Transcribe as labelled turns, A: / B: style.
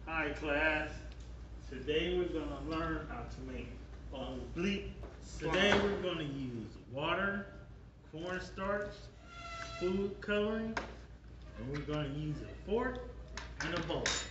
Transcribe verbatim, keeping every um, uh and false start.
A: Hi class, today we're going to learn how to make oblique. Today we're going to use water, cornstarch, food coloring, and we're going to use a fork and a bowl.